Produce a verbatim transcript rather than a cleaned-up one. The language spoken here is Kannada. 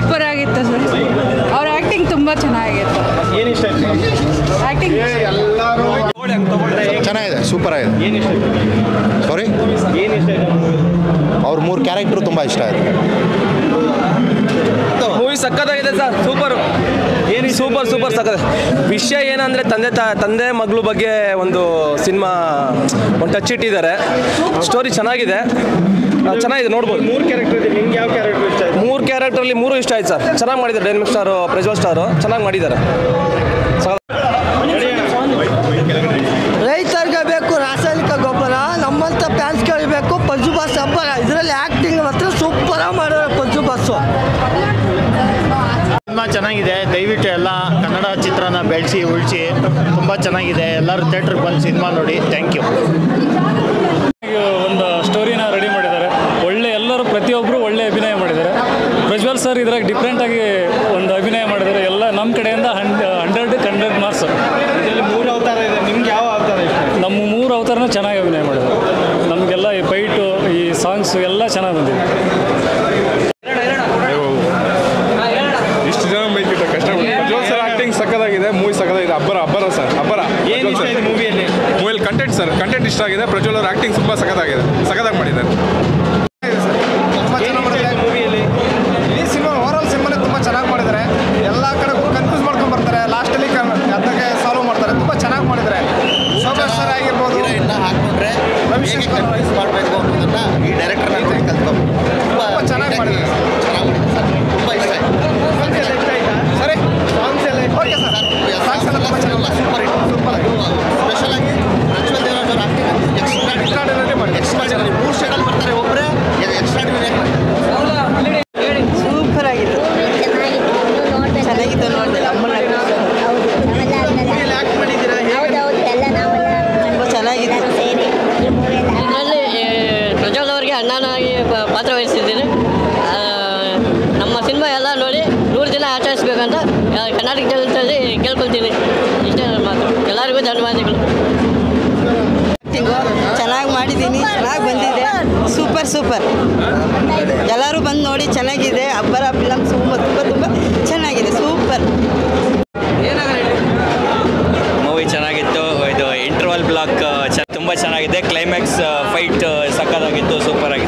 ಸೂಪರ್ ಆಗಿತ್ತು ಸರ್. ಅವ್ರ ಆ್ಯಕ್ಟಿಂಗ್ ತುಂಬ ಚೆನ್ನಾಗಿತ್ತು. ಆ್ಯಕ್ಟಿಂಗ್ ಚೆನ್ನಾಗಿದೆ, ಸೂಪರ್ ಆಗಿದೆ. ಸಾರಿ, ಅವ್ರ ಮೂರು ಕ್ಯಾರೆಕ್ಟ್ರು ತುಂಬ ಇಷ್ಟ ಆಯಿತು. ಮೂವಿ ಸಕ್ಕತ್ತಾಗಿದೆ ಸರ್, ಸೂಪರ್ ಏನು ಸೂಪರ್ ಸೂಪರ್ ಸಕ್ಕತ್. ವಿಷಯ ಏನಂದರೆ ತಂದೆ ತ ತಂದೆ ಮಗಳು ಬಗ್ಗೆ ಒಂದು ಸಿನಿಮಾ ಒಂದು ಟಚ್ ಇಟ್ಟಿದ್ದಾರೆ. ಸ್ಟೋರಿ ಚೆನ್ನಾಗಿದೆ, ಚೆನ್ನಾಗಿದೆ, ನೋಡ್ಬೋದು. ಮೂರು ಕ್ಯಾರೆಕ್ಟರ್ ಇದೆ, ನಿಮ್ಗೆ ಯಾವ ಕ್ಯಾರೆಕ್ಟರ್ ಇಷ್ಟ ಆಯ್ತು? ಮೂರು ಕ್ಯಾರೆಕ್ಟ್ರಲ್ಲಿ ಮೂರು ಇಷ್ಟ ಆಯ್ತು ಸರ್. ಚೆನ್ನಾಗಿ ಮಾಡಿದ್ದಾರೆ. ಡೈನಮಿಕ್ ಸ್ಟಾರು, ಪ್ರಜ್ವಲ್ ಸ್ಟಾರು ಚೆನ್ನಾಗಿ ಮಾಡಿದ್ದಾರೆ. ರೈತರಿಗೆ ಬೇಕು ರಾಸಾಯನಿಕ ಗೊಬ್ಬರ, ನಮ್ಮಂಥ ಫ್ಯಾನ್ಸ್ಗಳಿಗೆ ಬೇಕು ಪಂಜು ಬಾಸ್ ಹಬ್ಬ. ಇದರಲ್ಲಿ ಆ್ಯಕ್ಟಿಂಗ್ ಮಾತ್ರ ಸೂಪರಾಗಿ ಮಾಡೋರು ಪಂಜು ಬಾಸು. ಸಿನಿಮಾ ಚೆನ್ನಾಗಿದೆ. ದಯವಿಟ್ಟು ಎಲ್ಲ ಕನ್ನಡ ಚಿತ್ರನ ಬೆಳೆಸಿ ಉಳಿಸಿ, ತುಂಬ ಚೆನ್ನಾಗಿದೆ. ಎಲ್ಲರೂ ಥಿಯೇಟ್ರಿಗೆ ಬಂದು ಸಿನಿಮಾ ನೋಡಿ. Thank you. ಒಂದು ಸ್ಟೋರಿನ ರೆಡಿ ಮಾಡಿದ್ದಾರೆ. ಒಳ್ಳೆ ಎಲ್ಲರೂ ಪ್ರತಿಯೊಬ್ಬರು ಒಳ್ಳೆ ಅಭಿನಯ ಮಾಡಿದ್ದಾರೆ. ಪ್ರಜ್ವಲ್ ಸರ್ ಇದ್ರಾಗ ಡಿಫ್ರೆಂಟಾಗಿ ಒಂದು ಅಭಿನಯ ಮಾಡಿದ್ದಾರೆ. ಎಲ್ಲ ನಮ್ಮ ಕಡೆಯಿಂದ ಹಂಡ್ ಹಂಡ್ರೆಡ್ ಹಂಡ್ರೆಡ್ ಮಾರ್ಕ್ಸ್. ಇದರಲ್ಲಿ ಮೂರು ಅವತಾರ ಇದೆ, ನಿಮ್ಗೆ ಯಾವ ಅವತಾರ ಇಷ್ಟ? ನಮ್ಮ ಮೂರು ಅವತಾರನೂ ಚೆನ್ನಾಗಿ ಅಭಿನಯ ಮಾಡಿದ್ದಾರೆ. ನಮಗೆಲ್ಲ ಈ ಫೈಟು, ಈ ಸಾಂಗ್ಸು ಎಲ್ಲ ಚೆನ್ನಾಗಿ ಬಂದಿದೆ. ಇಷ್ಟು ಜನ ಬೇಕಿತ್ತು ಕಷ್ಟ. ಪ್ರಜ್ವಲ್ ಸರ್ ಆ್ಯಕ್ಟಿಂಗ್ ಸಕ್ಕದಾಗಿದೆ, ಮೂವಿ ಸಕ್ಕದಾಗಿದೆ. ಅಬ್ಬರ ಅಬ್ಬರ ಸರ್, ಅಬ್ಬರ. ಏನು ಇಷ್ಟ ಇದೆ ಮೂವಿಯಲ್ಲಿ? ಮೂವಿಯಲ್ಲಿ ಕಂಟೆಂಟ್ ಸರ್, ಕಂಟೆಂಟ್ ಇಷ್ಟ ಆಗಿದೆ. ಪ್ರಜ್ವಲ್ ಅವ್ರ ಆ್ಯಕ್ಟಿಂಗ್ ತುಂಬ ಸಕ್ಕದಾಗಿದೆ, ಸಕ್ಕದಾಗಿ ಮಾಡಿದ್ದಾರೆ. ಮೂವಿಯಲ್ಲಿ ಈ ಸಿನಿಮಾ ಓವರಾಲ್ ಸಿನಿಮಾನೇ ತುಂಬ ಚೆನ್ನಾಗಿ ಮಾಡಿದ್ದಾರೆ. ಎಲ್ಲ ಕಡೆ ಕನ್ಫ್ಯೂಸ್ ಮಾಡ್ಕೊಂಡು ಬರ್ತಾರೆ, ಲಾಸ್ಟಲ್ಲಿ ಅದಕ್ಕೆ ಸಾಲ್ವ್ ಮಾಡ್ತಾರೆ. ತುಂಬ ಚೆನ್ನಾಗಿ ಮಾಡಿದ್ದಾರೆ. ಶೋಭಾ ಸರ್ ಆಗಿರ್ಬೋದು, ಹಾಕೊಂಡ್ರೆ ಮಾಡಬೇಕು ಅನ್ನೋದನ್ನ ಈ ಡೈರೆಕ್ಟರ್ ಕಲ್ತ್ಕೊಂಡು ತುಂಬ ಚೆನ್ನಾಗಿ ಮಾಡಿದ್ದಾರೆ. ತುಂಬ ಇಷ್ಟ ಆಯಿತು. ಸರಿ, ಸಾಂಗ್ಸ್ ಎಲ್ಲ ಓಕೆ ಸರ್. ಸಾಂಗ್ಸ್ ಎಲ್ಲ ತುಂಬ ಚೆನ್ನಾಗಿ ಸೂಪರ್ ಸೂಪರ್ ಸ್ಪೆಷಲ್ ಆಗಿ ಪ್ರಜ್ವಲ್ ದೇವರಾಜ್ ಅವ್ರ ಆ್ಯಕ್ಟಿಂಗ್ ಎಕ್ಸ್ಟ್ರಾಡಿನರಿ ಮಾಡಿ. ಎಕ್ಸ್ಟ್ರಾಡಿನರಿ ಮೂರು ಸೈಡಲ್ಲಿ ಬರ್ತಾರೆ, ಒಬ್ಬರೇ ಎಕ್ಸ್ಟ್ರಾಡಿನರಿ ಮಾಡಿ. ಸೂಪರ್ ಆಗಿತ್ತು, ಚೆನ್ನಾಗಿತ್ತು. ನೋಡಿದೆ ಅಮ್ಮನ ತುಂಬ ಚೆನ್ನಾಗಿತ್ತು. ಇದರಲ್ಲಿ ಪ್ರಜ್ವಲ್ ಅವರಿಗೆ ಅಣ್ಣನಾಗಿ ಪಾತ್ರ ವಹಿಸಿದ್ದೀನಿ. ನಮ್ಮ ಸಿನಿಮಾ ಎಲ್ಲ ನೋಡಿ ನೂರು ದಿನ ಆಚರಿಸ್ಬೇಕಂತ ಕರ್ನಾಟಕ ಜನತೆಯಲ್ಲಿ ಕೇಳ್ಕೊಳ್ತೀನಿ. ಇಷ್ಟೇ ನನ್ನ ಮಾತು. ಎಲ್ಲರಿಗೂ ಧನ್ಯವಾದಗಳು. ಚೆನ್ನಾಗಿ ಮಾಡಿದ್ದೀನಿ, ಚೆನ್ನಾಗಿ ಬಂದಿದೆ. Super super. ಎಲ್ಲರೂ ಬಂದು ನೋಡಿ, ಚೆನ್ನಾಗಿದೆ. ಅಬ್ಬರ ಫಿಲಮ್ ತುಂಬ ತುಂಬ ತುಂಬ ಚೆನ್ನಾಗಿದೆ, ಸೂಪರ್. ಮೂವಿ ಚೆನ್ನಾಗಿತ್ತು. ಇದು ಇಂಟರ್ವಲ್ ಬ್ಲಾಕ್ ತುಂಬ ಚೆನ್ನಾಗಿದೆ. ಕ್ಲೈಮ್ಯಾಕ್ಸ್ ಫೈಟ್ ಸಕ್ಕತ್ತಾಗಿತ್ತು, ಸೂಪರ್ ಆಗಿ.